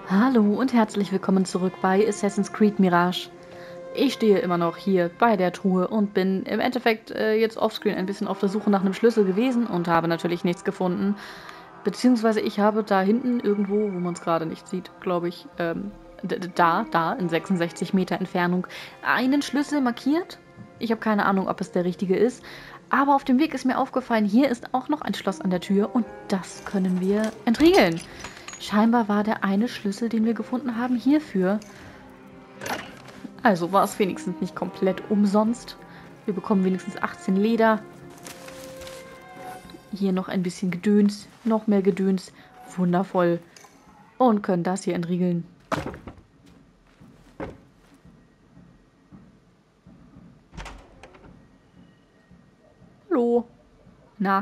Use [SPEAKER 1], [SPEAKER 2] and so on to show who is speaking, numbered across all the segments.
[SPEAKER 1] Hallo und herzlich willkommen zurück bei Assassin's Creed Mirage. Ich stehe immer noch hier bei der Truhe und bin im Endeffekt jetzt offscreen ein bisschen auf der Suche nach einem Schlüssel gewesen und habe natürlich nichts gefunden. Beziehungsweise ich habe da hinten irgendwo, wo man es gerade nicht sieht, glaube ich, da in 66 Meter Entfernung einen Schlüssel markiert. Ich habe keine Ahnung, ob es der richtige ist. Aber auf dem Weg ist mir aufgefallen, hier ist auch noch ein Schloss an der Tür und das können wir entriegeln. Scheinbar war der eine Schlüssel, den wir gefunden haben, hierfür. Also war es wenigstens nicht komplett umsonst. Wir bekommen wenigstens 18 Leder. Hier noch ein bisschen Gedöns, noch mehr Gedöns. Wundervoll. Und können das hier entriegeln. Hallo. Na,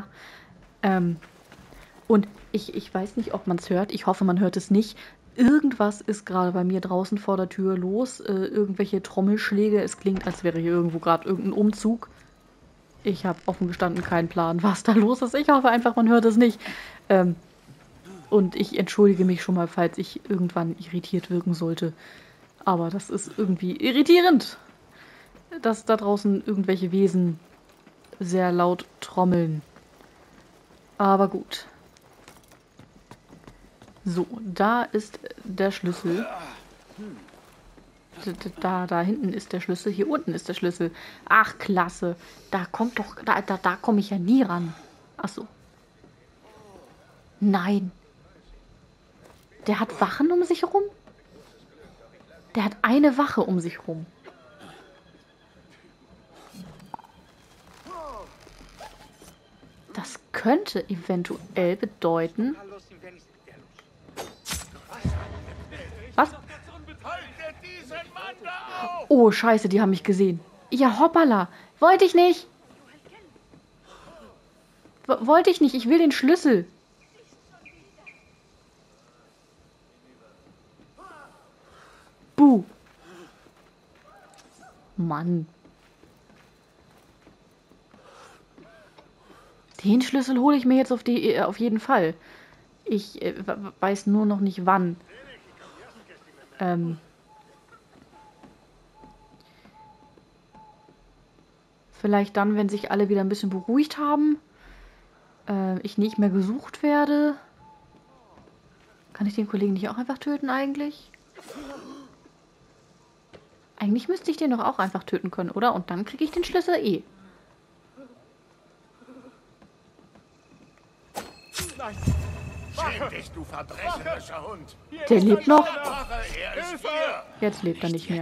[SPEAKER 1] und ich weiß nicht, ob man es hört. Ich hoffe, man hört es nicht. Irgendwas ist gerade bei mir draußen vor der Tür los. Irgendwelche Trommelschläge. Es klingt, als wäre hier irgendwo gerade irgendein Umzug. Ich habe offen gestanden keinen Plan, was da los ist. Ich hoffe einfach, man hört es nicht. Und ich entschuldige mich schon mal, falls ich irgendwann irritiert wirken sollte. Aber das ist irgendwie irritierend, dass da draußen irgendwelche Wesen sehr laut trommeln. Aber gut. So, da ist der Schlüssel. Da hinten ist der Schlüssel. Hier unten ist der Schlüssel. Ach, klasse. Da kommt doch... Da komme ich ja nie ran. Ach so. Nein. Der hat Wachen um sich herum? Der hat eine Wache um sich herum. Das könnte eventuell bedeuten... Was? Oh, scheiße, die haben mich gesehen. Ja, hoppala. Wollte ich nicht. Wollte ich nicht. Ich will den Schlüssel. Buh. Mann. Den Schlüssel hole ich mir jetzt auf jeden Fall. Ich weiß nur noch nicht wann. Vielleicht dann, wenn sich alle wieder ein bisschen beruhigt haben. Ich nicht mehr gesucht werde. Kann ich den Kollegen nicht auch einfach töten eigentlich? Eigentlich müsste ich den doch auch einfach töten können, oder? Und dann kriege ich den Schlüssel eh.
[SPEAKER 2] Nein. Schäm dich, du verbrecherischer Hund.
[SPEAKER 1] Der lebt noch?
[SPEAKER 2] Er ist hier.
[SPEAKER 1] Jetzt lebt er nicht mehr.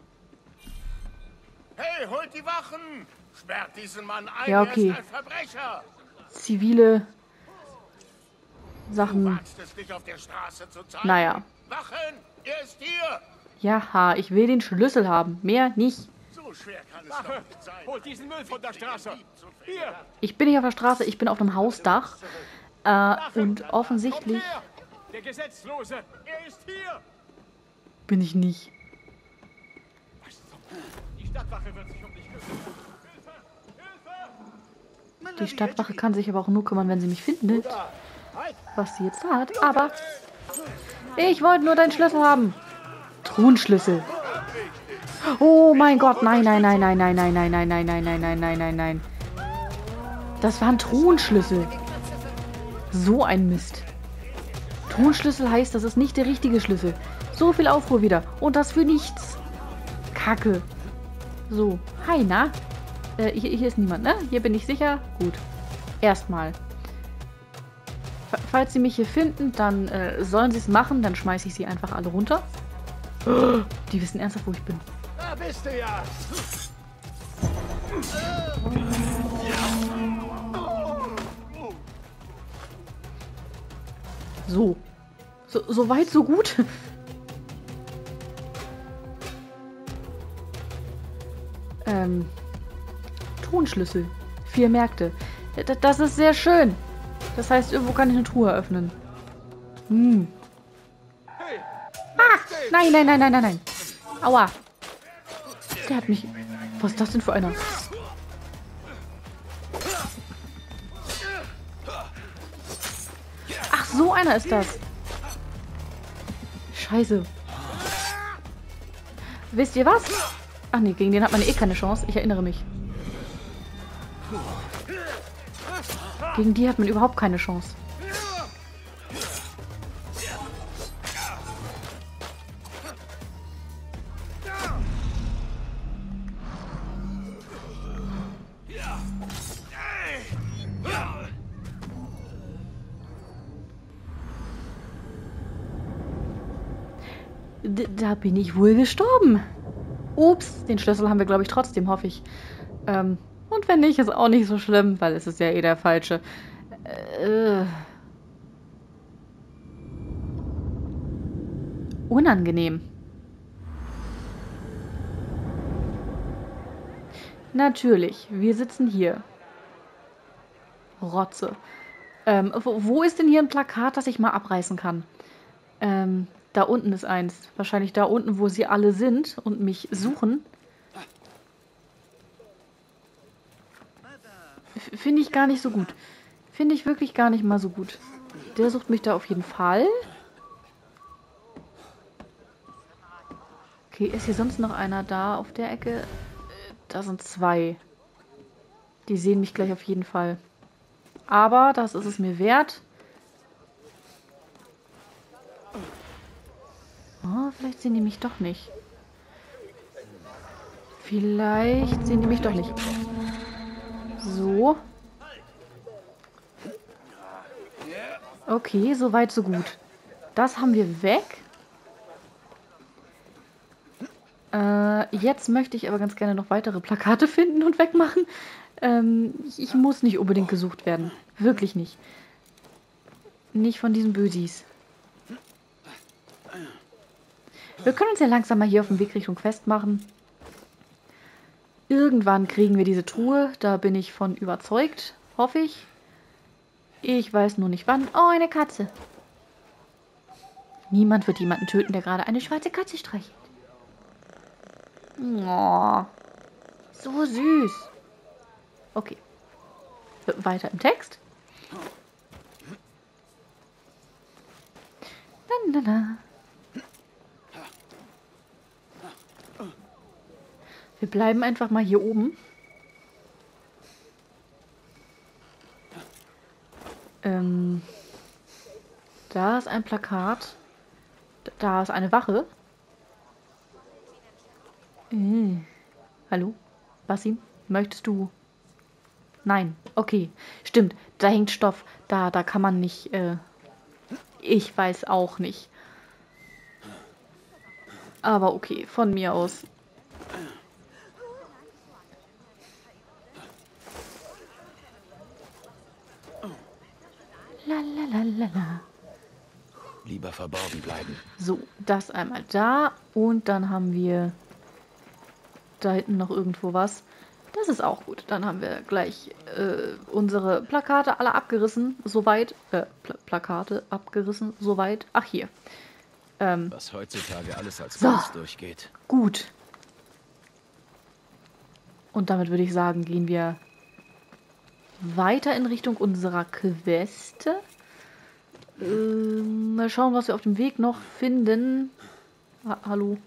[SPEAKER 2] Hey, holt die Wachen! Sperrt diesen Mann ein,
[SPEAKER 1] Ja, okay.
[SPEAKER 2] er ist ein Verbrecher.
[SPEAKER 1] Zivile
[SPEAKER 2] Du
[SPEAKER 1] Sachen.
[SPEAKER 2] wagst es nicht auf der Straße zu zeigen.
[SPEAKER 1] Naja.
[SPEAKER 2] Wachen, er ist hier.
[SPEAKER 1] Jaha, ich will den Schlüssel haben. Mehr nicht.
[SPEAKER 2] So schwer kann es doch nicht sein.
[SPEAKER 3] Holt diesen Müll von der Straße. Hier.
[SPEAKER 1] Ich bin nicht auf der Straße, ich bin auf einem Hausdach. Und offensichtlich
[SPEAKER 3] Der Gesetzlose. Er ist hier.
[SPEAKER 1] bin ich nicht.
[SPEAKER 3] Die Stadtwache wird sich um dich kümmern. Hilfe!
[SPEAKER 1] Die Stadtwache kann sich aber auch nur kümmern, wenn sie mich findet. Was sie jetzt hat. Aber ich wollte nur deinen Schlüssel haben. Truhenschlüssel. Oh mein Gott. Nein, nein, nein, nein, nein, nein, nein, nein, nein, nein, nein, nein, nein, nein, nein. Das war ein Truhenschlüssel. So ein Mist. Truhenschlüssel heißt, das ist nicht der richtige Schlüssel. So viel Aufruhr wieder. Und das für nichts. Kacke. So. Hi, na? Hier ist niemand, ne? Hier bin ich sicher. Gut. Erstmal. Falls sie mich hier finden, dann sollen sie es machen. Dann schmeiße ich sie einfach alle runter. Die wissen ernsthaft, wo ich bin.
[SPEAKER 3] Da bist du ja.
[SPEAKER 1] So. So weit, so gut. Tonschlüssel. 4 Märkte. Das ist sehr schön. Das heißt, irgendwo kann ich eine Truhe öffnen. Hm. Ah! Nein, nein, nein, nein, nein, nein. Aua. Der hat mich... Was ist das denn für einer? Ach, so einer ist das. Scheiße. Wisst ihr was? Ach nee, gegen den hat man eh keine Chance. Ich erinnere mich. Gegen die hat man überhaupt keine Chance. Da bin ich wohl gestorben. Ups, den Schlüssel haben wir, glaube ich, trotzdem, hoffe ich. Und wenn nicht, ist auch nicht so schlimm, weil es ist ja eh der falsche. Unangenehm. Natürlich, wir sitzen hier. Rotze. Wo ist denn hier ein Plakat, das ich mal abreißen kann? Da unten ist eins. Wahrscheinlich da unten, wo sie alle sind und mich suchen. Finde ich gar nicht so gut. Finde ich wirklich gar nicht mal so gut. Der sucht mich da auf jeden Fall. Okay, ist hier sonst noch einer da auf der Ecke? Da sind zwei. Die sehen mich gleich auf jeden Fall. Aber das ist es mir wert. Oh, vielleicht sehen die mich doch nicht. Vielleicht sehen die mich doch nicht. So. Okay, so weit, so gut. Das haben wir weg. Jetzt möchte ich aber ganz gerne noch weitere Plakate finden und wegmachen. Ich muss nicht unbedingt gesucht werden. Wirklich nicht. Nicht von diesen Bösis. Wir können uns ja langsam mal hier auf dem Weg Richtung Quest machen. Irgendwann kriegen wir diese Truhe. Da bin ich von überzeugt. Hoffe ich. Ich weiß nur nicht wann. Oh, eine Katze. Niemand wird jemanden töten, der gerade eine schwarze Katze streichelt. Oh, so süß. Okay. Weiter im Text. Lalala. Wir bleiben einfach mal hier oben. Da ist ein Plakat. Da ist eine Wache. Hallo? Basim? Möchtest du? Nein. Okay. Stimmt. Da hängt Stoff. Da kann man nicht... Ich weiß auch nicht. Aber okay. Von mir aus. Lalalala.
[SPEAKER 2] Lieber verborgen bleiben.
[SPEAKER 1] So, das einmal da. Und dann haben wir da hinten noch irgendwo was. Das ist auch gut. Dann haben wir gleich unsere Plakate alle abgerissen. Soweit. Plakate abgerissen. Soweit. Ach, hier.
[SPEAKER 2] Was heutzutage alles als Kunst durchgeht.
[SPEAKER 1] Gut. Und damit würde ich sagen, gehen wir weiter in Richtung unserer Quest. Mal schauen, was wir auf dem Weg noch finden. Hallo.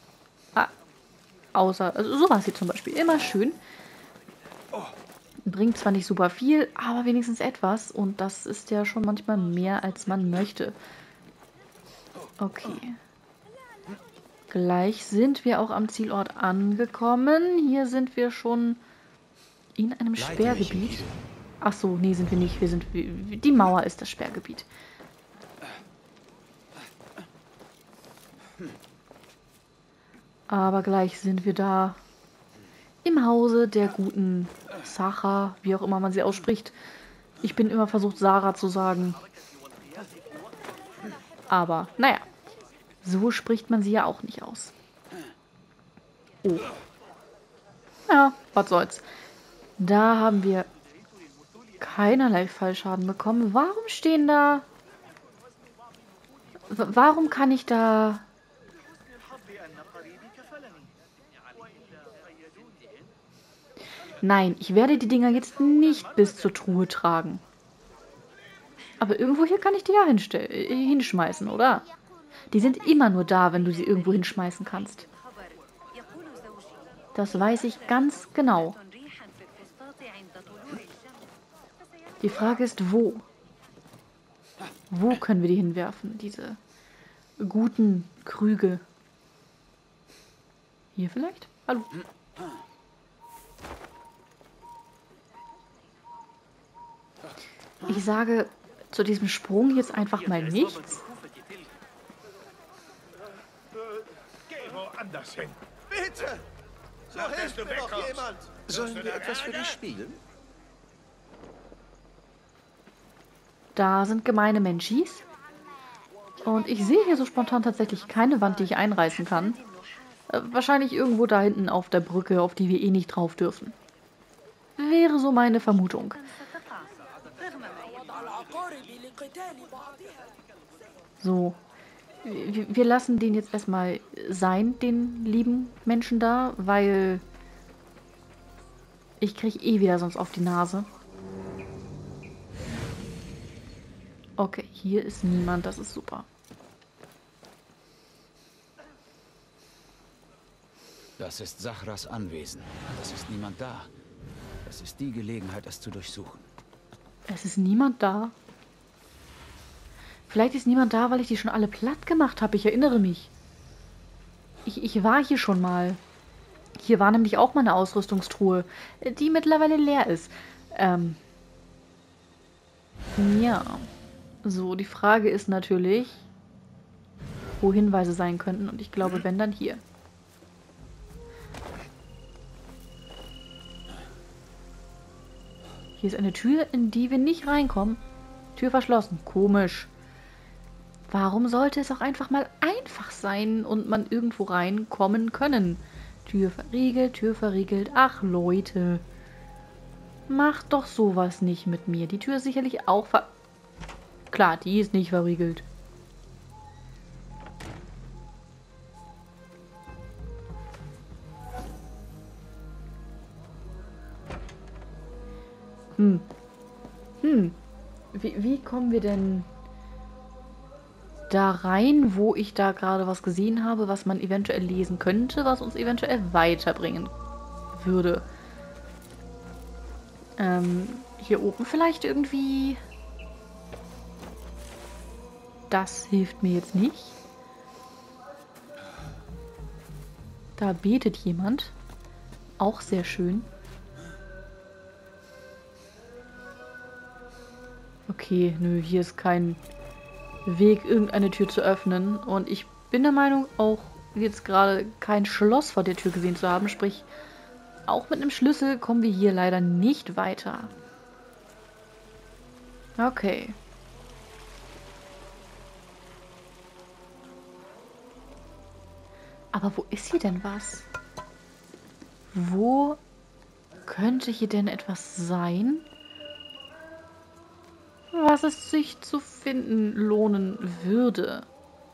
[SPEAKER 1] Außer, also sowas hier zum Beispiel. Immer schön. Bringt zwar nicht super viel, aber wenigstens etwas. Und das ist ja schon manchmal mehr, als man möchte. Okay. Gleich sind wir auch am Zielort angekommen. Hier sind wir schon in einem Sperrgebiet. Ach so, nee, sind wir nicht. Die Mauer ist das Sperrgebiet. Aber gleich sind wir da im Hause der guten Sacha, wie auch immer man sie ausspricht. Ich bin immer versucht, Sarah zu sagen. Aber, naja, so spricht man sie ja auch nicht aus. Oh. Ja, was soll's. Da haben wir keinerlei Fallschaden bekommen. Warum stehen da... Warum kann ich da... Nein, ich werde die Dinger jetzt nicht bis zur Truhe tragen. Aber irgendwo hier kann ich die ja hinschmeißen, oder? Die sind immer nur da, wenn du sie irgendwo hinschmeißen kannst. Das weiß ich ganz genau. Die Frage ist, wo? Wo können wir die hinwerfen, diese guten Krüge? Hier vielleicht? Hallo. Ich sage zu diesem Sprung jetzt einfach mal nichts.
[SPEAKER 2] Geh woanders hin.
[SPEAKER 4] Bitte! So
[SPEAKER 2] Nach, dass
[SPEAKER 4] hilft
[SPEAKER 2] du
[SPEAKER 4] mir doch
[SPEAKER 2] wegkommst.
[SPEAKER 4] jemand!
[SPEAKER 5] Sollen wir etwas für dich spielen?
[SPEAKER 1] Da sind gemeine Menschis. Und ich sehe hier so spontan tatsächlich keine Wand, die ich einreißen kann. Wahrscheinlich irgendwo da hinten auf der Brücke, auf die wir eh nicht drauf dürfen. Wäre so meine Vermutung. So. Wir lassen den jetzt erstmal sein, den lieben Menschen da, weil ich kriege eh wieder sonst auf die Nase. Okay, hier ist niemand, das ist super.
[SPEAKER 5] Das ist Sachras Anwesen. Es ist niemand da. Es ist die Gelegenheit, es zu durchsuchen.
[SPEAKER 1] Es ist niemand da. Vielleicht ist niemand da, weil ich die schon alle platt gemacht habe. Ich erinnere mich. Ich war hier schon mal. Hier war nämlich auch mal eine Ausrüstungstruhe, die mittlerweile leer ist. Ja. So, die Frage ist natürlich, wo Hinweise sein könnten. Und ich glaube, wenn, dann hier. Hier ist eine Tür, in die wir nicht reinkommen. Tür verschlossen. Komisch. Warum sollte es auch einfach mal einfach sein und man irgendwo reinkommen können? Tür verriegelt. Ach, Leute. Macht doch sowas nicht mit mir. Die Tür ist sicherlich auch Klar, die ist nicht verriegelt. Wie kommen wir denn da rein, wo ich da gerade was gesehen habe, was man eventuell lesen könnte, was uns eventuell weiterbringen würde? Hier oben vielleicht irgendwie. Das hilft mir jetzt nicht. Da betet jemand. Auch sehr schön. Okay, nö, hier ist kein Weg, irgendeine Tür zu öffnen. Und ich bin der Meinung, auch jetzt gerade kein Schloss vor der Tür gesehen zu haben. Sprich, auch mit einem Schlüssel kommen wir hier leider nicht weiter. Okay. Aber wo ist hier denn was? Wo könnte hier denn etwas sein, was es sich zu finden lohnen würde?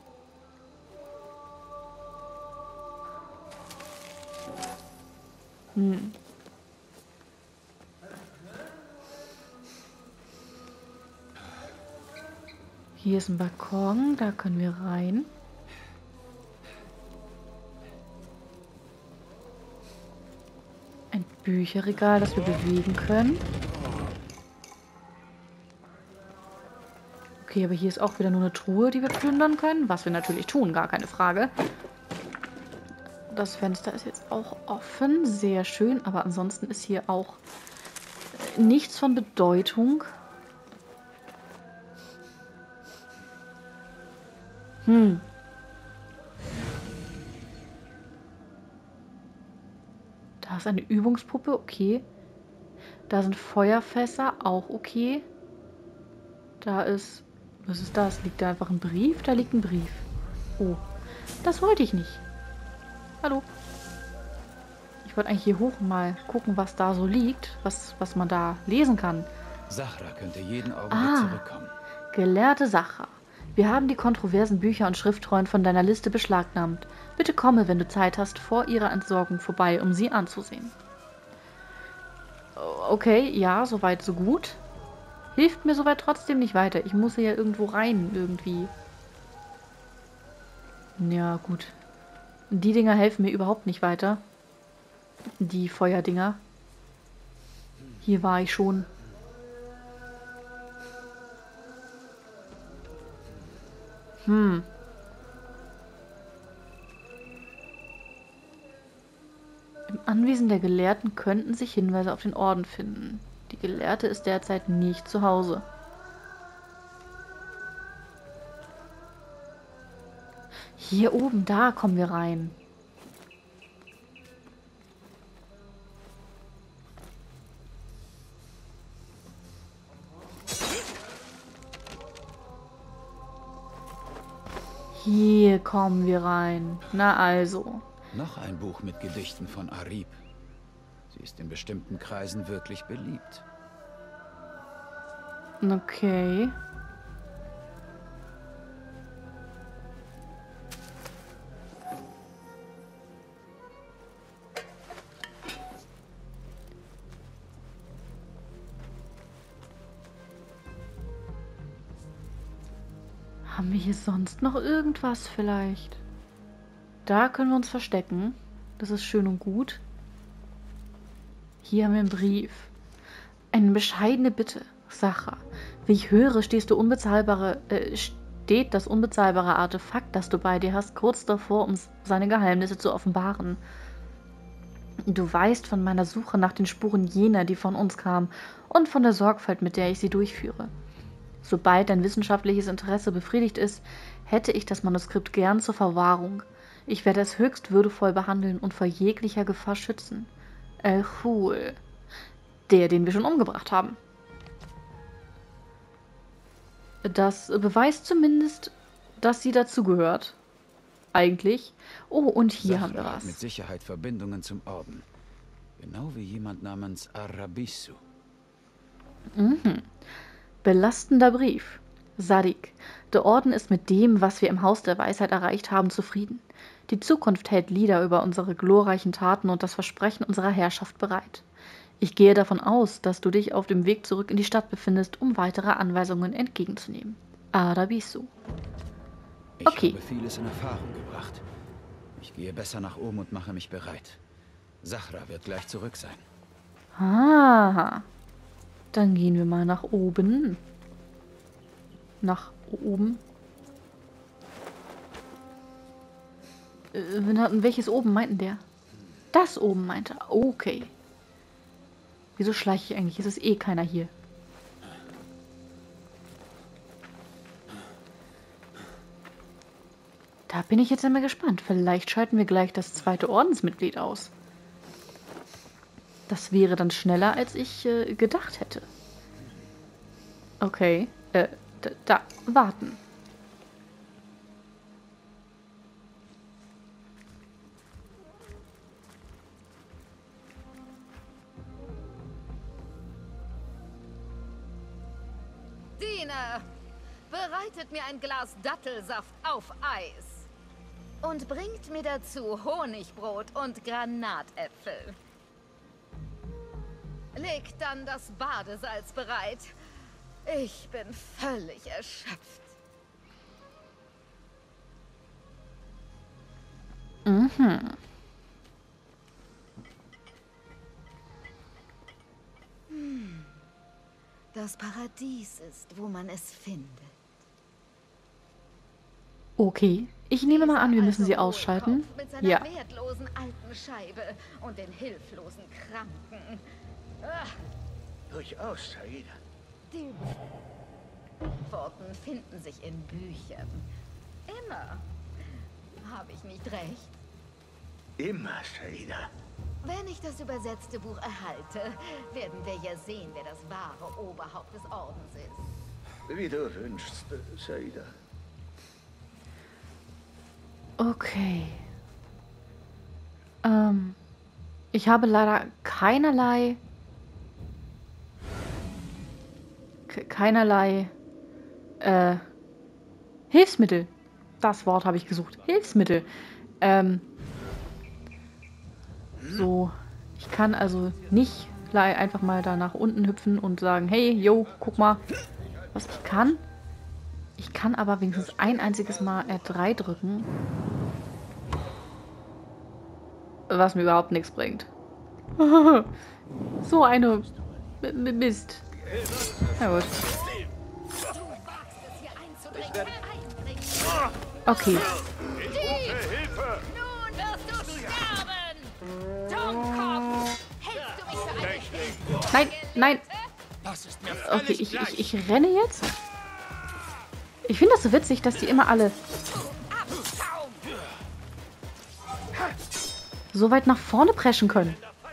[SPEAKER 1] Hier ist ein Balkon, da können wir rein. Ein Bücherregal, das wir bewegen können. Okay, aber hier ist auch wieder nur eine Truhe, die wir plündern können. Was wir natürlich tun, gar keine Frage. Das Fenster ist jetzt auch offen. Sehr schön. Aber ansonsten ist hier auch nichts von Bedeutung. Da ist eine Übungspuppe, okay. Da sind Feuerfässer, auch okay. Da ist... Was ist das? Liegt da einfach ein Brief? Da liegt ein Brief. Oh, das wollte ich nicht. Hallo. Ich wollte eigentlich hier hoch mal gucken, was da so liegt. Was man da lesen kann.
[SPEAKER 5] Sachra könnte jeden Augenblick zurückkommen.
[SPEAKER 1] Gelehrte Sachra. Wir haben die kontroversen Bücher und Schriftrollen von deiner Liste beschlagnahmt. Bitte komme, wenn du Zeit hast, vor ihrer Entsorgung vorbei, um sie anzusehen. Okay, ja, soweit, so gut. Hilft mir soweit trotzdem nicht weiter. Ich muss hier ja irgendwo rein, irgendwie. Ja, gut. Die Dinger helfen mir überhaupt nicht weiter. Die Feuerdinger. Hier war ich schon. Im Anwesen der Gelehrten könnten sich Hinweise auf den Orden finden. Die Gelehrte ist derzeit nicht zu Hause. Hier oben, da kommen wir rein. Hier kommen wir rein. Na also.
[SPEAKER 5] Noch ein Buch mit Gedichten von Arib. Sie ist in bestimmten Kreisen wirklich beliebt.
[SPEAKER 1] Okay. Haben wir hier sonst noch irgendwas vielleicht? Da können wir uns verstecken. Das ist schön und gut. Hier haben wir einen Brief. Eine bescheidene Bitte. Sacha, wie ich höre, steht das unbezahlbare Artefakt, das du bei dir hast, kurz davor, um seine Geheimnisse zu offenbaren. Du weißt von meiner Suche nach den Spuren jener, die von uns kamen, und von der Sorgfalt, mit der ich sie durchführe. Sobald dein wissenschaftliches Interesse befriedigt ist, hätte ich das Manuskript gern zur Verwahrung. Ich werde es höchst würdevoll behandeln und vor jeglicher Gefahr schützen. El-Hul. Der, den wir schon umgebracht haben. Das beweist zumindest, dass sie dazugehört. Eigentlich. Oh, und hier
[SPEAKER 5] Sachra
[SPEAKER 1] haben wir
[SPEAKER 5] hat
[SPEAKER 1] was.
[SPEAKER 5] mit Sicherheit Verbindungen zum Orden. Genau wie jemand namens Arabisu.
[SPEAKER 1] Belastender Brief. Sadiq, der Orden ist mit dem, was wir im Haus der Weisheit erreicht haben, zufrieden. Die Zukunft hält Lieder über unsere glorreichen Taten und das Versprechen unserer Herrschaft bereit. Ich gehe davon aus, dass du dich auf dem Weg zurück in die Stadt befindest, um weitere Anweisungen entgegenzunehmen. Arabisu.
[SPEAKER 5] Ich
[SPEAKER 1] Okay.
[SPEAKER 5] habe vieles in Erfahrung gebracht. Ich gehe besser nach oben und mache mich bereit. Sachra wird gleich zurück sein.
[SPEAKER 1] Ah. Dann gehen wir mal nach oben. Nach oben. Welches oben meinten der? Das oben meinte er. Okay. Wieso schleiche ich eigentlich? Es ist eh keiner hier. Da bin ich jetzt einmal gespannt. Vielleicht schalten wir gleich das zweite Ordensmitglied aus. Das wäre dann schneller, als ich gedacht hätte. Okay. Da. Warten.
[SPEAKER 6] Diener, bereitet mir ein Glas Dattelsaft auf Eis. Und bringt mir dazu Honigbrot und Granatäpfel. Legt dann das Badesalz bereit. Ich bin völlig erschöpft. Das Paradies ist, wo man es findet.
[SPEAKER 1] Okay. Ich nehme mal an, wir müssen sie ausschalten.
[SPEAKER 6] Mit seiner
[SPEAKER 1] Ja.
[SPEAKER 6] wertlosen alten Scheibe und den hilflosen Kranken.
[SPEAKER 2] Durchaus, Saida.
[SPEAKER 6] Die Antworten finden sich in Büchern. Immer. Habe ich nicht recht?
[SPEAKER 2] Immer, Saida.
[SPEAKER 6] Wenn ich das übersetzte Buch erhalte, werden wir ja sehen, wer das wahre Oberhaupt des Ordens ist.
[SPEAKER 2] Wie du wünschst, Saida.
[SPEAKER 1] Okay. Ich habe leider keinerlei Hilfsmittel. Das Wort habe ich gesucht. Hilfsmittel. So, ich kann also nicht einfach mal da nach unten hüpfen und sagen, hey, yo, guck mal, was ich kann. Ich kann aber wenigstens ein einziges Mal R3 drücken. Was mir überhaupt nichts bringt. So eine Mist. Na gut. Okay.
[SPEAKER 6] Nun wirst du sterben! Dummkopf! Hältst du mich für einen Richtigen?
[SPEAKER 1] Nein, nein.
[SPEAKER 5] Das ist mir
[SPEAKER 1] Okay,
[SPEAKER 5] völlig gleich.
[SPEAKER 1] ich renne jetzt. Ich finde das so witzig, dass die immer alle so weit nach vorne preschen können.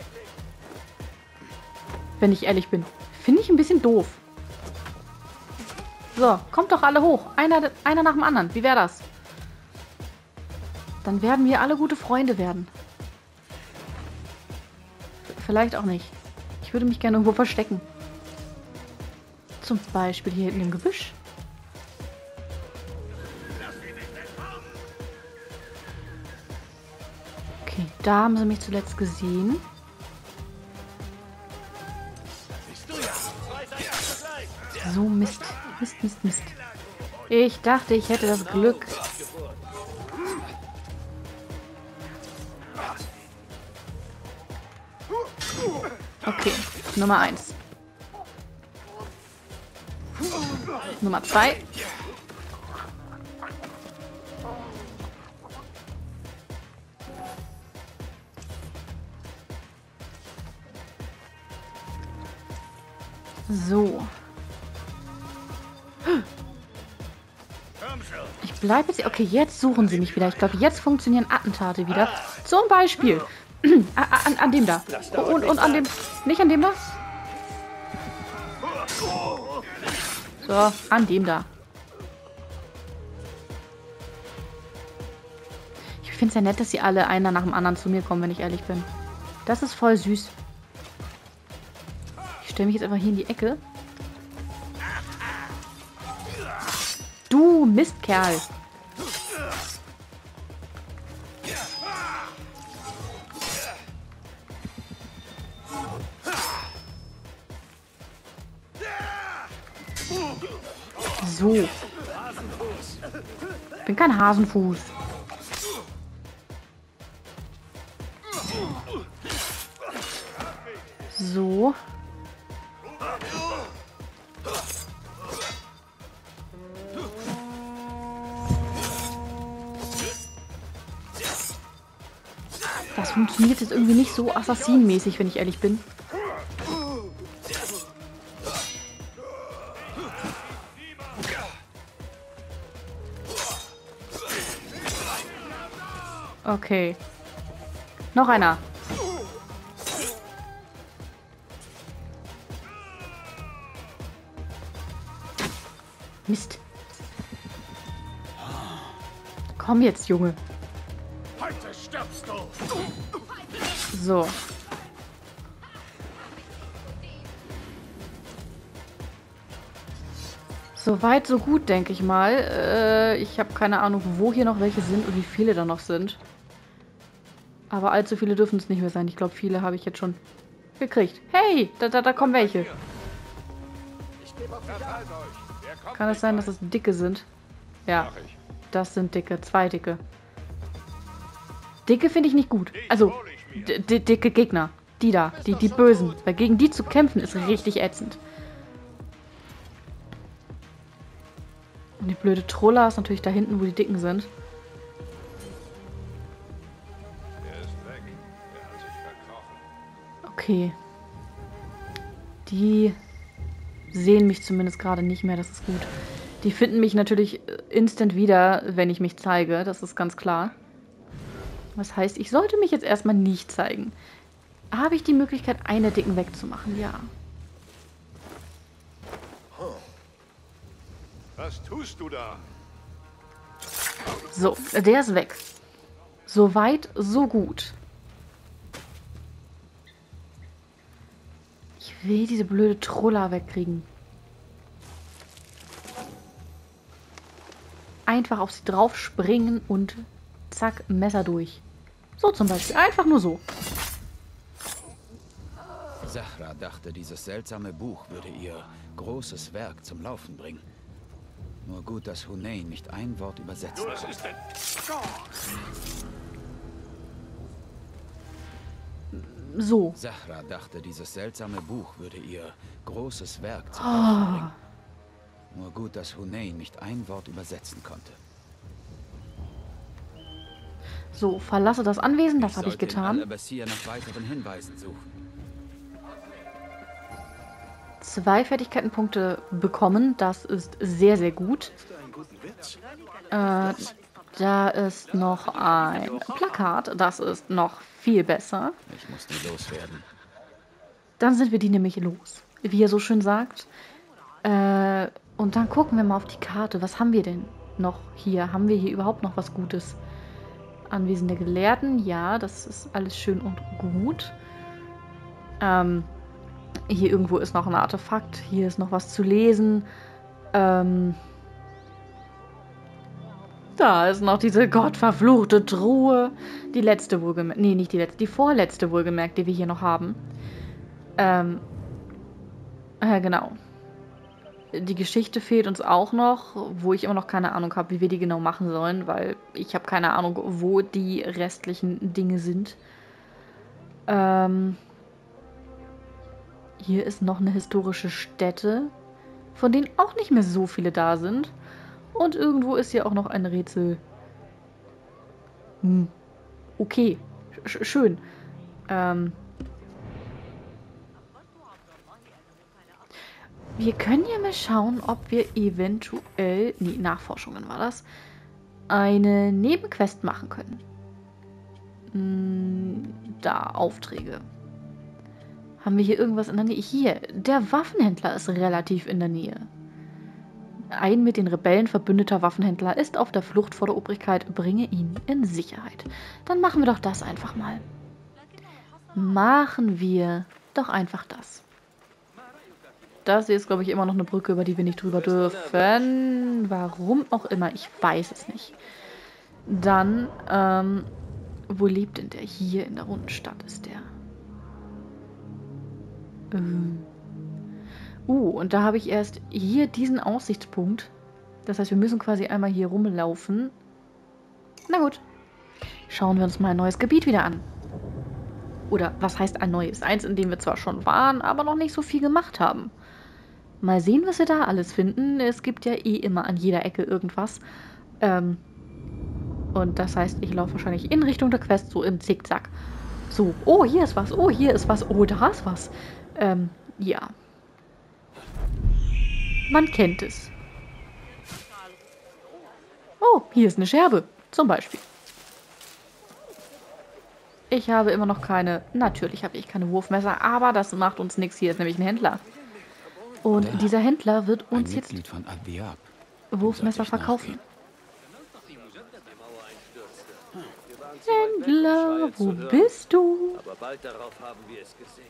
[SPEAKER 1] Wenn ich ehrlich bin. Finde ich ein bisschen doof. So, kommt doch alle hoch. Einer nach dem anderen. Wie wäre das? Dann werden wir alle gute Freunde werden. Vielleicht auch nicht. Ich würde mich gerne irgendwo verstecken. Zum Beispiel hier hinten im Gebüsch. Okay, da haben sie mich zuletzt gesehen. So, Mist. Mist, Mist, Mist. Ich dachte, ich hätte das Glück. Okay, Nummer 1. Nummer 2. So. Ich bleibe jetzt... Okay, jetzt suchen sie mich wieder. Ich glaube, jetzt funktionieren Attentate wieder. Zum Beispiel. An dem da. Und an dem... Nicht an dem da? So, an dem da. Ich finde es ja nett, dass sie alle einer nach dem anderen zu mir kommen, wenn ich ehrlich bin. Das ist voll süß. Ich stelle mich jetzt einfach hier in die Ecke. Du Mistkerl. So. Ich bin kein Hasenfuß. So. Das funktioniert jetzt irgendwie nicht so assassinenmäßig, wenn ich ehrlich bin. Okay. Noch einer. Mist. Komm jetzt, Junge.
[SPEAKER 2] Heute stirbst du.
[SPEAKER 1] So. So weit, so gut, denke ich mal. Ich habe keine Ahnung, wo hier noch welche sind und wie viele da noch sind. Aber allzu viele dürfen es nicht mehr sein. Ich glaube, viele habe ich jetzt schon gekriegt. Hey, da kommen welche. Kann es sein, dass es dicke sind? Ja, das sind dicke. 2 dicke. Dicke finde ich nicht gut. Also, dicke Gegner. Die da, die Bösen. Weil gegen die zu kämpfen ist richtig ätzend. Und die blöde Troller ist natürlich da hinten, wo die Dicken sind. Okay. Die sehen mich zumindest gerade nicht mehr, das ist gut. Die finden mich natürlich instant wieder, wenn ich mich zeige, das ist ganz klar. Das heißt, ich sollte mich jetzt erstmal nicht zeigen. Habe ich die Möglichkeit, eine Dicken wegzumachen? Ja.
[SPEAKER 4] Was tust du da?
[SPEAKER 1] So, der ist weg. So weit, so gut. Ich will diese blöde Troller wegkriegen. Einfach auf sie drauf springen und zack, Messer durch. So zum Beispiel. Einfach nur so.
[SPEAKER 5] Zahra dachte, dieses seltsame Buch würde ihr großes Werk zum Laufen bringen. Nur gut, dass Hunain nicht ein Wort übersetzt
[SPEAKER 2] Was
[SPEAKER 5] hat.
[SPEAKER 2] ist denn?
[SPEAKER 1] So.
[SPEAKER 5] Zahra dachte, dieses seltsame Buch würde ihr großes Werk zu Ende bringen. Nur gut, dass Hunain nicht ein Wort übersetzen konnte.
[SPEAKER 1] So, verlasse das Anwesen, das habe ich
[SPEAKER 5] sollte in
[SPEAKER 1] getan.
[SPEAKER 5] Al-Abassir nach weiteren Hinweisen suchen.
[SPEAKER 1] 2 Fertigkeitenpunkte bekommen, das ist sehr, sehr gut. Da ist noch ein Plakat, das ist noch viel besser.
[SPEAKER 5] Ich muss die loswerden.
[SPEAKER 1] Dann sind wir die nämlich los, wie er so schön sagt. Und dann gucken wir mal auf die Karte. Was haben wir denn noch hier? Haben wir hier überhaupt noch was Gutes? Anwesen der Gelehrten, ja, das ist alles schön und gut. Hier irgendwo ist noch ein Artefakt. Hier ist noch was zu lesen. Da ist noch diese gottverfluchte Truhe. Die letzte wohlgemerkt. Nee, nicht die letzte. Die vorletzte wohlgemerkt, die wir hier noch haben. Genau. Die Geschichte fehlt uns auch noch, wo ich immer noch keine Ahnung habe, wie wir die genau machen sollen, weil ich habe keine Ahnung, wo die restlichen Dinge sind. Hier ist noch eine historische Stätte, von denen auch nicht mehr so viele da sind. Und irgendwo ist hier auch noch ein Rätsel. Okay, schön. Wir können ja mal schauen, ob wir eventuell, nee, Nachforschungen war das, eine Nebenquest machen können. Da, Aufträge. Haben wir hier irgendwas in der Nähe? Hier, der Waffenhändler ist relativ in der Nähe. Ein mit den Rebellen verbündeter Waffenhändler ist auf der Flucht vor der Obrigkeit. Bringe ihn in Sicherheit. Dann machen wir doch das einfach mal. Machen wir doch einfach das. Das hier ist, glaube ich, immer noch eine Brücke, über die wir nicht drüber dürfen. Warum auch immer, ich weiß es nicht. Dann, wo lebt denn der? Hier in der Rundenstadt ist der. Und da habe ich erst hier diesen Aussichtspunkt. Das heißt, wir müssen quasi einmal hier rumlaufen. Na gut. Schauen wir uns mal ein neues Gebiet wieder an. Oder was heißt ein neues? Eins, in dem wir zwar schon waren, aber noch nicht so viel gemacht haben. Mal sehen, was wir da alles finden. Es gibt ja eh immer an jeder Ecke irgendwas. Und das heißt, ich laufe wahrscheinlich in Richtung der Quest, so im Zickzack. So, oh, hier ist was, oh, hier ist was, oh, da ist was. Ja. Man kennt es. Oh, hier ist eine Scherbe, zum Beispiel. Ich habe immer noch keine, natürlich habe ich keine Wurfmesser, aber das macht uns nichts. Hier ist nämlich ein Händler. Und dieser Händler wird uns jetzt
[SPEAKER 5] Von Ad-Dhiab.
[SPEAKER 1] Wurfmesser verkaufen. Händler, wo bist du?
[SPEAKER 7] Aber bald darauf haben wir es gesehen.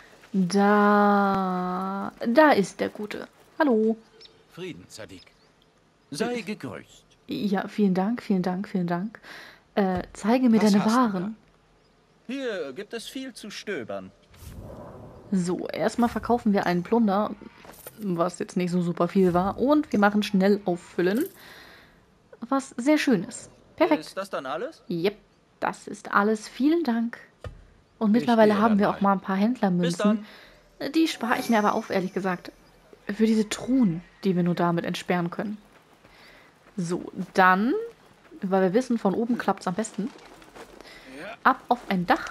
[SPEAKER 1] Da ist der Gute. Hallo.
[SPEAKER 5] Frieden, Sadiq.
[SPEAKER 7] Sei gegrüßt.
[SPEAKER 1] Ja, vielen Dank, vielen Dank, vielen Dank. Zeige mir
[SPEAKER 5] Was
[SPEAKER 1] deine
[SPEAKER 5] hast du
[SPEAKER 1] Waren.
[SPEAKER 7] Hier gibt es viel zu stöbern.
[SPEAKER 1] So, erstmal verkaufen wir einen Plunder, was jetzt nicht so super viel war. Und wir machen schnell auffüllen, was sehr schön ist. Perfekt.
[SPEAKER 7] Ist das dann alles?
[SPEAKER 1] Yep, das ist alles. Vielen Dank. Und mittlerweile
[SPEAKER 5] gehe
[SPEAKER 1] haben wir
[SPEAKER 5] dabei.
[SPEAKER 1] auch mal ein paar
[SPEAKER 7] Bis
[SPEAKER 1] Händlermünzen.
[SPEAKER 7] dann.
[SPEAKER 1] Die spare ich mir aber auf, ehrlich gesagt. Für diese Truhen, die wir nur damit entsperren können. So, dann, weil wir wissen, von oben klappt es am besten. Ab auf ein Dach.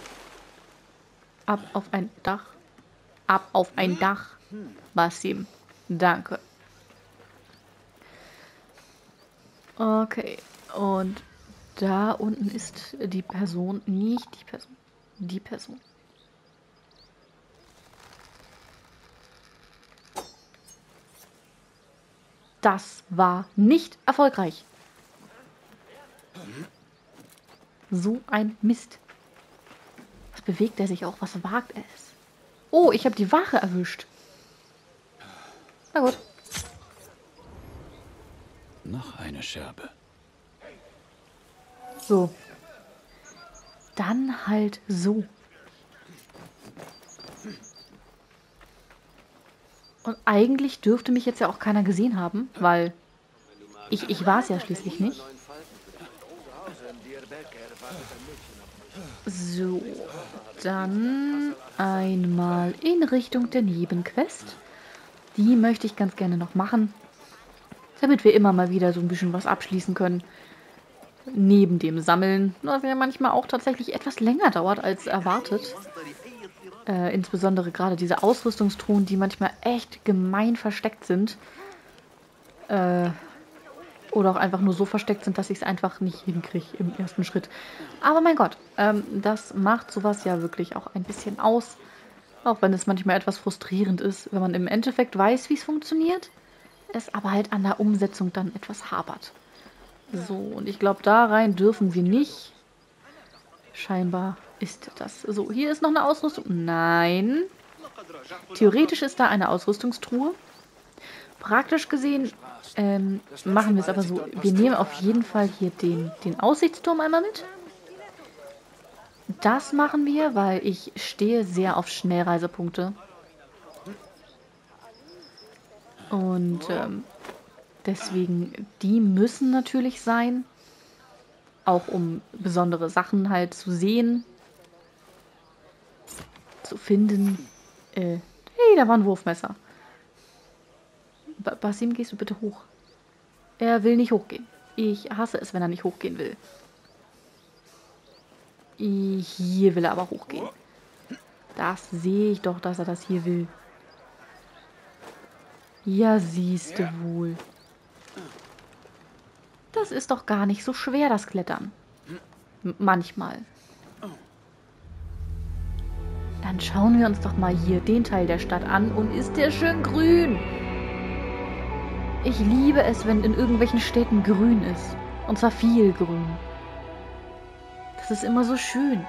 [SPEAKER 1] Ab auf ein Dach. Ab auf ein Dach. Basim. Danke. Okay. Und da unten ist die Person. Nicht die Person. Die Person. Das war nicht erfolgreich. So ein Mist. Was bewegt er sich auch? Was wagt er es? Oh, ich habe die Wache erwischt. Na gut.
[SPEAKER 5] Noch eine Scherbe.
[SPEAKER 1] So. Dann halt so. Und eigentlich dürfte mich jetzt ja auch keiner gesehen haben, weil Ich war es ja schließlich nicht. So, dann einmal in Richtung der Nebenquest. Die möchte ich ganz gerne noch machen, damit wir immer mal wieder so ein bisschen was abschließen können. Neben dem Sammeln, was ja manchmal auch tatsächlich etwas länger dauert als erwartet. Insbesondere gerade diese Ausrüstungstruhen, die manchmal echt gemein versteckt sind. Oder auch einfach nur so versteckt sind, dass ich es einfach nicht hinkriege im ersten Schritt. Aber mein Gott, das macht sowas ja wirklich auch ein bisschen aus. Auch wenn es manchmal etwas frustrierend ist, wenn man im Endeffekt weiß, wie es funktioniert, es aber halt an der Umsetzung dann etwas hapert. So, und ich glaube, da rein dürfen wir nicht. Scheinbar ist das so. Hier ist noch eine Ausrüstung. Nein. Theoretisch ist da eine Ausrüstungstruhe. Praktisch gesehen machen wir es aber so. Wir nehmen auf jeden Fall hier den Aussichtsturm einmal mit. Das machen wir, weil ich stehe sehr auf Schnellreisepunkte. Und deswegen, die müssen natürlich sein. Auch um besondere Sachen halt zu sehen. Zu finden. Hey, da war ein Wurfmesser. Basim, gehst du bitte hoch? Er will nicht hochgehen. Ich hasse es, wenn er nicht hochgehen will. Hier will er aber hochgehen. Das sehe ich doch, dass er das hier will. Ja, siehst du wohl. Das ist doch gar nicht so schwer, das Klettern. Manchmal. Dann schauen wir uns doch mal hier den Teil der Stadt an und ist der schön grün. Ich liebe es, wenn in irgendwelchen Städten grün ist. Und zwar viel grün. Das ist immer so schön.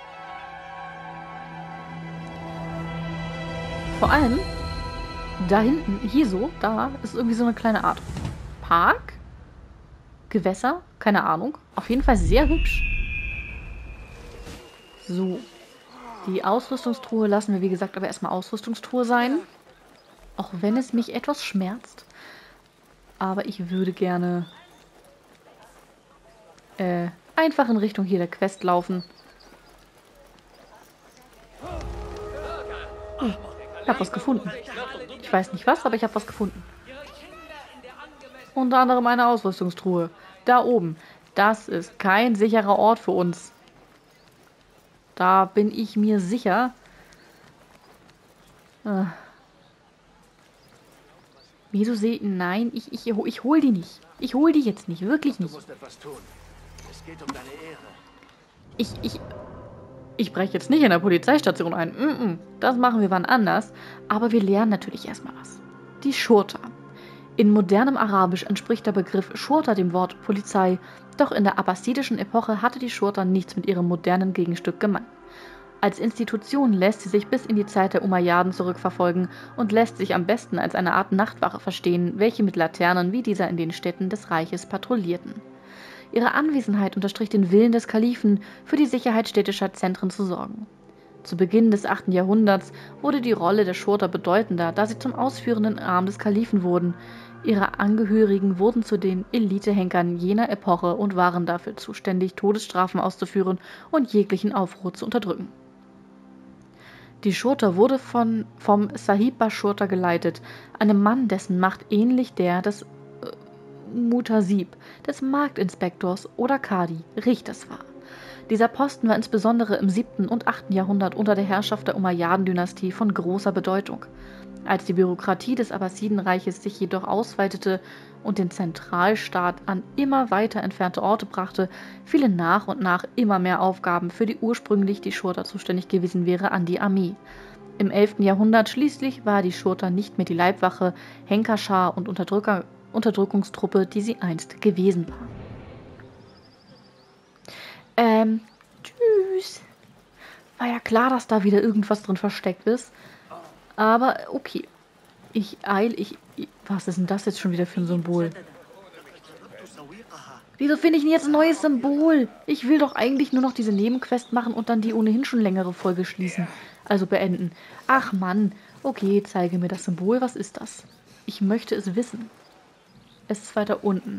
[SPEAKER 1] Vor allem, da hinten, hier so, da ist irgendwie so eine kleine Art Park. Gewässer, keine Ahnung. Auf jeden Fall sehr hübsch. So. Die Ausrüstungstruhe lassen wir, wie gesagt, aber erstmal Ausrüstungstruhe sein. Auch wenn es mich etwas schmerzt. Aber ich würde gerne einfach in Richtung hier der Quest laufen. Ich habe was gefunden. Ich weiß nicht was, aber ich habe was gefunden. Unter anderem eine Ausrüstungstruhe. Da oben. Das ist kein sicherer Ort für uns. Da bin ich mir sicher. Wieso sehe ich... Nein, ich hol die nicht. Ich hol die jetzt nicht. Wirklich nicht.
[SPEAKER 2] Du musst etwas tun. Es geht um deine Ehre.
[SPEAKER 1] Ich breche jetzt nicht in der Polizeistation ein. Das machen wir wann anders. Aber wir lernen natürlich erstmal was. Die Schurta. In modernem Arabisch entspricht der Begriff Schurta dem Wort Polizei, doch in der abbasidischen Epoche hatte die Schurta nichts mit ihrem modernen Gegenstück gemein. Als Institution lässt sie sich bis in die Zeit der Umayyaden zurückverfolgen und lässt sich am besten als eine Art Nachtwache verstehen, welche mit Laternen wie dieser in den Städten des Reiches patrouillierten. Ihre Anwesenheit unterstrich den Willen des Kalifen, für die Sicherheit städtischer Zentren zu sorgen. Zu Beginn des 8. Jahrhunderts wurde die Rolle der Schurta bedeutender, da sie zum ausführenden Arm des Kalifen wurden. Ihre Angehörigen wurden zu den Elitehenkern jener Epoche und waren dafür zuständig, Todesstrafen auszuführen und jeglichen Aufruhr zu unterdrücken. Die Schurta wurde vom Sahib Bashurta geleitet, einem Mann, dessen Macht ähnlich der des Mutasib, des Marktinspektors oder Kadi, Richters war. Dieser Posten war insbesondere im 7. und 8. Jahrhundert unter der Herrschaft der Umayyaden-Dynastie von großer Bedeutung. Als die Bürokratie des Abbasidenreiches sich jedoch ausweitete und den Zentralstaat an immer weiter entfernte Orte brachte, fielen nach und nach immer mehr Aufgaben, für die ursprünglich die Schurta zuständig gewesen wäre, an die Armee. Im 11. Jahrhundert schließlich war die Schurta nicht mehr die Leibwache, Henkerschar und Unterdrückungstruppe, die sie einst gewesen war. Tschüss. War ja klar, dass da wieder irgendwas drin versteckt ist. Aber okay. Was ist denn das jetzt schon wieder für ein Symbol? Wieso finde ich denn jetzt ein neues Symbol? Ich will doch eigentlich nur noch diese Nebenquest machen und dann die ohnehin schon längere Folge schließen. Also beenden. Ach Mann. Okay, zeige mir das Symbol. Was ist das? Ich möchte es wissen. Es ist weiter unten.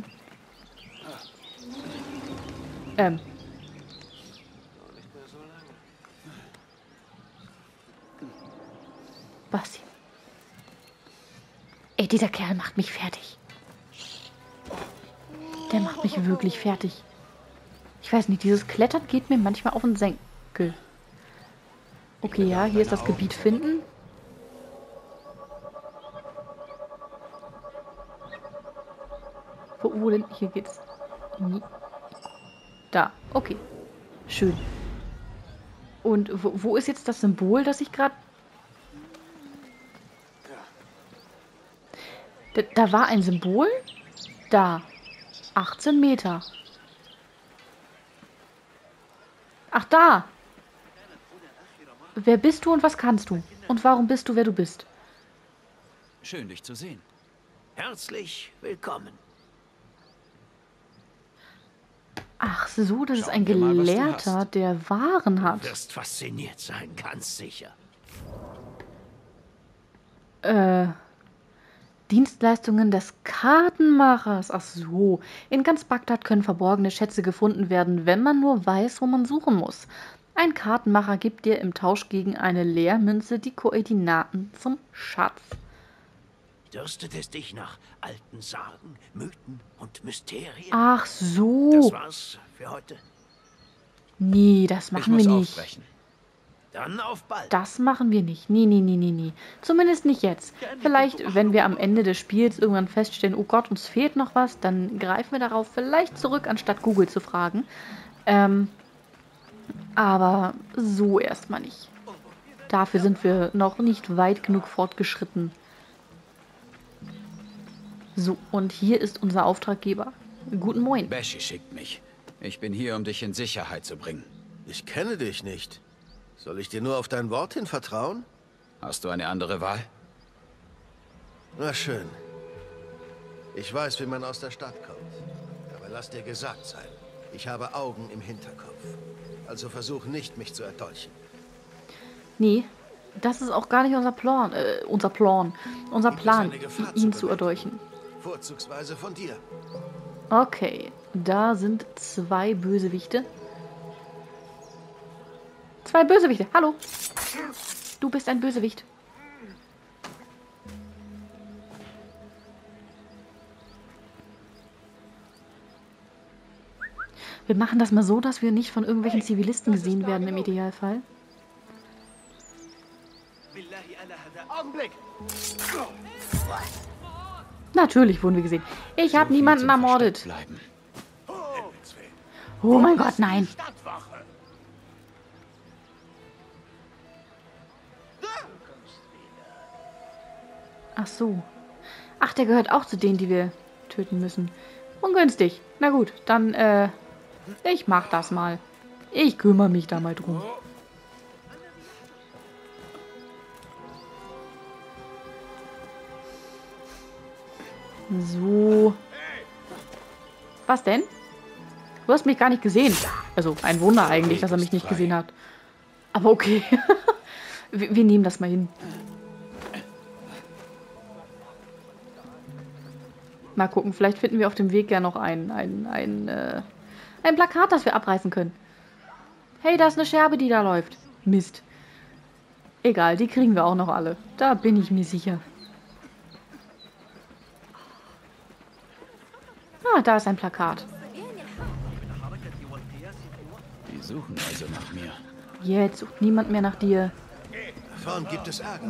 [SPEAKER 1] Was? Ey, dieser Kerl macht mich fertig. Der macht mich wirklich fertig. Ich weiß nicht, dieses Klettern geht mir manchmal auf den Senkel. Okay, ja, hier ist das Gebiet finden. Wo denn? Hier geht's. Da, okay. Schön. Und wo ist jetzt das Symbol, das ich gerade... Da war ein Symbol. Da. 18 Meter. Ach, da. Wer bist du und was kannst du? Und warum bist du, wer du bist?
[SPEAKER 5] Schön, dich zu sehen.
[SPEAKER 2] Herzlich willkommen.
[SPEAKER 1] Ach so, das ist ein
[SPEAKER 5] Schauen wir mal, was du
[SPEAKER 1] Gelehrter,
[SPEAKER 5] hast.
[SPEAKER 1] der Waren
[SPEAKER 2] Du
[SPEAKER 1] hat.
[SPEAKER 2] wirst fasziniert sein, ganz sicher.
[SPEAKER 1] Dienstleistungen des Kartenmachers. Ach so. In ganz Bagdad können verborgene Schätze gefunden werden, wenn man nur weiß, wo man suchen muss. Ein Kartenmacher gibt dir im Tausch gegen eine Leermünze die Koordinaten zum Schatz.
[SPEAKER 2] Dürstet es dich nach alten Sagen, Mythen und Mysterien?
[SPEAKER 1] Ach
[SPEAKER 2] Das
[SPEAKER 1] so.
[SPEAKER 2] war's für heute.
[SPEAKER 1] Nee, das
[SPEAKER 5] Ich
[SPEAKER 1] machen
[SPEAKER 5] muss
[SPEAKER 1] wir nicht.
[SPEAKER 5] aufbrechen.
[SPEAKER 2] Dann auf bald.
[SPEAKER 1] Das machen wir nicht. Nee, nee, nee, nee, nee. Zumindest nicht jetzt. Vielleicht, wenn wir am Ende des Spiels irgendwann feststellen, oh Gott, uns fehlt noch was, dann greifen wir darauf vielleicht zurück, anstatt Google zu fragen. Aber so erstmal nicht. Dafür sind wir noch nicht weit genug fortgeschritten. So, und hier ist unser Auftraggeber. Guten Moin.
[SPEAKER 5] Beshi schickt mich. Ich bin hier, um dich in Sicherheit zu bringen.
[SPEAKER 4] Ich kenne dich nicht. Soll ich dir nur auf dein Wort hin vertrauen?
[SPEAKER 5] Hast du eine andere Wahl?
[SPEAKER 4] Na schön. Ich weiß, wie man aus der Stadt kommt. Aber lass dir gesagt sein, ich habe Augen im Hinterkopf. Also versuch nicht, mich zu erdolchen.
[SPEAKER 1] Nee, das ist auch gar nicht unser Plan. Unser Plan,
[SPEAKER 4] eine Gefahr
[SPEAKER 1] ihn
[SPEAKER 4] zu
[SPEAKER 1] zu erdolchen.
[SPEAKER 4] Vorzugsweise von dir.
[SPEAKER 1] Okay, da sind 2 Bösewichte. 2 Bösewichte, hallo. Du bist ein Bösewicht. Wir machen das mal so, dass wir nicht von irgendwelchen Zivilisten gesehen werden im Idealfall.
[SPEAKER 3] Augenblick!
[SPEAKER 1] Natürlich wurden wir gesehen. Ich habe
[SPEAKER 5] viel
[SPEAKER 1] niemanden
[SPEAKER 5] zum
[SPEAKER 1] ermordet.
[SPEAKER 5] Versteckt bleiben.
[SPEAKER 1] Oh mein Gott, nein.
[SPEAKER 2] Stadtwache.
[SPEAKER 1] Ach so. Ach, der gehört auch zu denen, die wir töten müssen. Ungünstig. Na gut, dann, ich mach das mal. Ich kümmere mich da mal drum. So. Was denn? Du hast mich gar nicht gesehen. Also, ein Wunder eigentlich, dass er mich nicht gesehen hat. Aber okay. Wir nehmen das mal hin. Mal gucken, vielleicht finden wir auf dem Weg ja noch ein Plakat, das wir abreißen können. Hey, da ist eine Scherbe, die da läuft. Mist. Egal, die kriegen wir auch noch alle. Da bin ich mir sicher. Ah, da ist ein Plakat.
[SPEAKER 5] Die suchen also nach mir.
[SPEAKER 1] Jetzt sucht niemand mehr nach dir.
[SPEAKER 4] Vorn gibt es Ärger.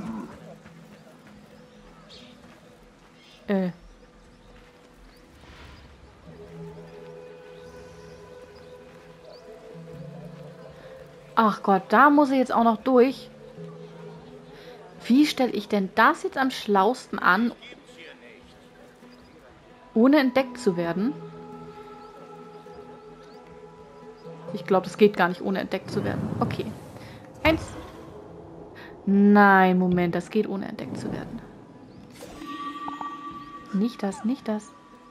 [SPEAKER 1] Ach Gott, da muss ich jetzt auch noch durch. Wie stelle ich denn das jetzt am schlausten an, ohne entdeckt zu werden? Ich glaube, das geht gar nicht, ohne entdeckt zu werden. Okay. 1. Nein, Moment, das geht, ohne entdeckt zu werden. Nicht das, nicht das.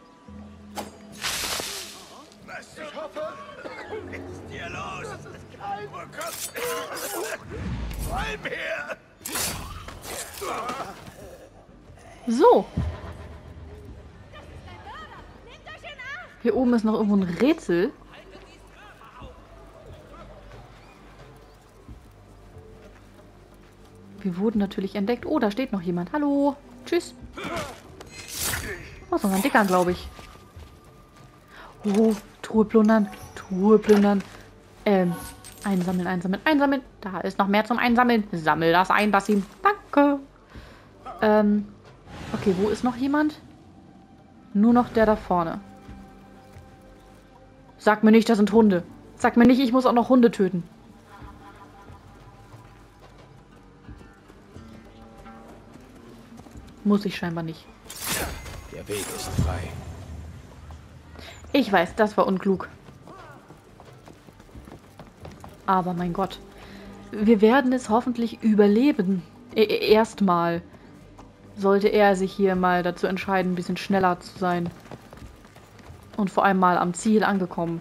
[SPEAKER 2] Was ich hoffe, ist dir los? Wo kommst du? Räum her!
[SPEAKER 1] So. Hier oben ist noch irgendwo ein Rätsel. Wir wurden natürlich entdeckt. Oh, da steht noch jemand. Hallo. Tschüss. Oh, so ein Dicker, glaube ich. Oh, Truhe plündern. Truhe plündern. Einsammeln, einsammeln, einsammeln. Da ist noch mehr zum Einsammeln. Sammel das ein, Basim. Danke. Okay, wo ist noch jemand? Nur noch der da vorne. Sag mir nicht, das sind Hunde. Sag mir nicht, ich muss auch noch Hunde töten. Muss ich scheinbar nicht.
[SPEAKER 5] Der Weg ist frei.
[SPEAKER 1] Ich weiß, das war unklug. Aber mein Gott. Wir werden es hoffentlich überleben. Erstmal. Sollte er sich hier mal dazu entscheiden, ein bisschen schneller zu sein. Und vor allem mal am Ziel angekommen.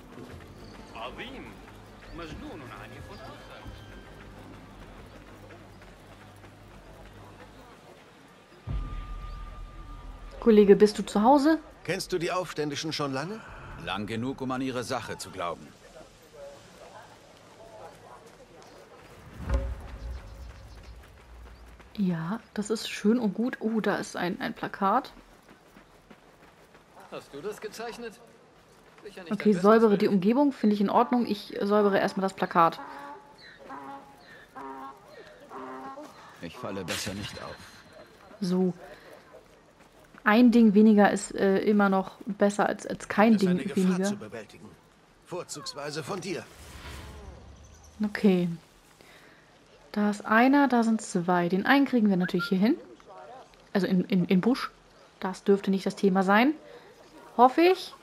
[SPEAKER 1] Kollege, bist du zu Hause?
[SPEAKER 4] Kennst du die Aufständischen schon lange?
[SPEAKER 5] Lang genug, um an ihre Sache zu glauben.
[SPEAKER 1] Ja, das ist schön und gut. Oh, da ist ein Plakat.
[SPEAKER 8] Hast du das gezeichnet? Sicher nicht
[SPEAKER 1] Okay,
[SPEAKER 8] dein
[SPEAKER 1] säubere
[SPEAKER 8] Bestes,
[SPEAKER 1] die Umgebung, finde ich in Ordnung. Ich säubere erstmal das Plakat.
[SPEAKER 5] Ich falle besser nicht auf.
[SPEAKER 1] So. Ein Ding weniger ist immer noch besser als kein
[SPEAKER 4] Es ist eine
[SPEAKER 1] Ding
[SPEAKER 4] Gefahr
[SPEAKER 1] weniger.
[SPEAKER 4] zu bewältigen. Vorzugsweise von dir.
[SPEAKER 1] Okay. Da ist einer, da sind zwei. Den einen kriegen wir natürlich hier hin. Also in Busch. Das dürfte nicht das Thema sein. Hoffe ich.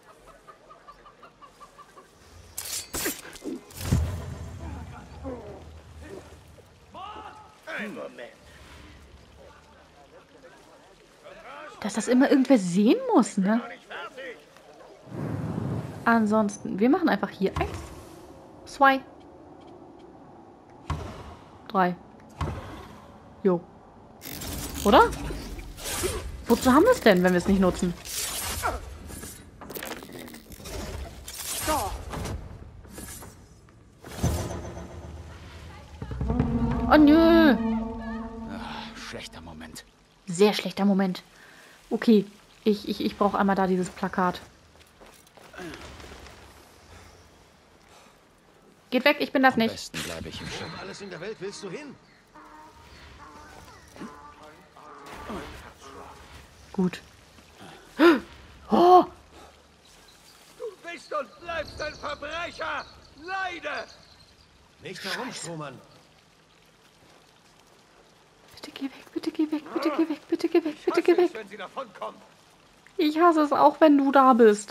[SPEAKER 1] Dass das immer irgendwer sehen muss, ne? Ansonsten, wir machen einfach hier 1, 2, 3. Jo. Oder? Wozu haben wir es denn, wenn wir es nicht nutzen? Oh nö.
[SPEAKER 5] Schlechter Moment.
[SPEAKER 1] Sehr schlechter Moment. Okay, ich brauche einmal da dieses Plakat. Geht weg, ich bin das
[SPEAKER 5] Am
[SPEAKER 1] nicht.
[SPEAKER 5] besten bleibe ich im Schiff.
[SPEAKER 4] Alles in der Welt willst du hin?
[SPEAKER 1] Gut. Oh!
[SPEAKER 3] Du bist und bleibst ein Verbrecher! Leide!
[SPEAKER 4] Nicht herumstromern.
[SPEAKER 1] Bitte geh weg, bitte geh weg, bitte geh weg, bitte geh weg, bitte geh
[SPEAKER 3] Hasse es,
[SPEAKER 1] weg.
[SPEAKER 3] wenn sie davonkommen.
[SPEAKER 1] Ich hasse es auch, wenn du da bist.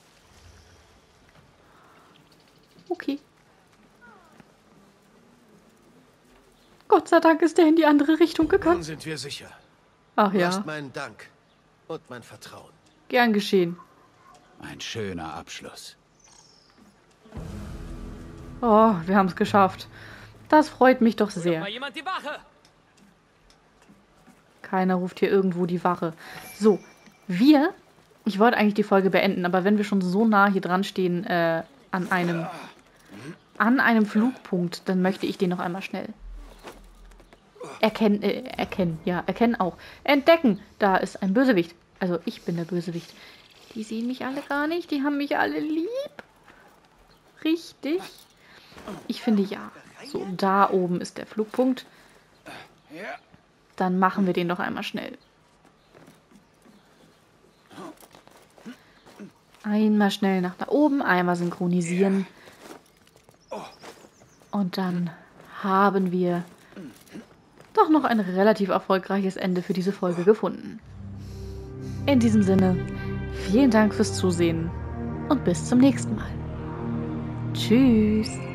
[SPEAKER 1] Okay. Gott sei Dank ist er in die andere Richtung
[SPEAKER 4] Nun
[SPEAKER 1] gegangen.
[SPEAKER 4] sind wir sicher.
[SPEAKER 1] Ach
[SPEAKER 4] Du
[SPEAKER 1] ja,
[SPEAKER 4] hast meinen Dank und mein Vertrauen.
[SPEAKER 1] gern geschehen.
[SPEAKER 5] Ein schöner Abschluss.
[SPEAKER 1] Oh, wir haben es geschafft. Das freut mich doch sehr.
[SPEAKER 8] Mal jemand die Wache!
[SPEAKER 1] Keiner ruft hier irgendwo die Wache. So, ich wollte eigentlich die Folge beenden, aber wenn wir schon so nah hier dran stehen, an einem Flugpunkt, dann möchte ich den noch einmal schnell erkennen auch. Entdecken! Da ist ein Bösewicht. Also ich bin der Bösewicht. Die sehen mich alle gar nicht, die haben mich alle lieb. Richtig. Ich finde ja. So, da oben ist der Flugpunkt. Dann machen wir den doch einmal schnell. Einmal schnell nach da oben, einmal synchronisieren. Und dann haben wir doch noch ein relativ erfolgreiches Ende für diese Folge gefunden. In diesem Sinne, vielen Dank fürs Zusehen und bis zum nächsten Mal. Tschüss.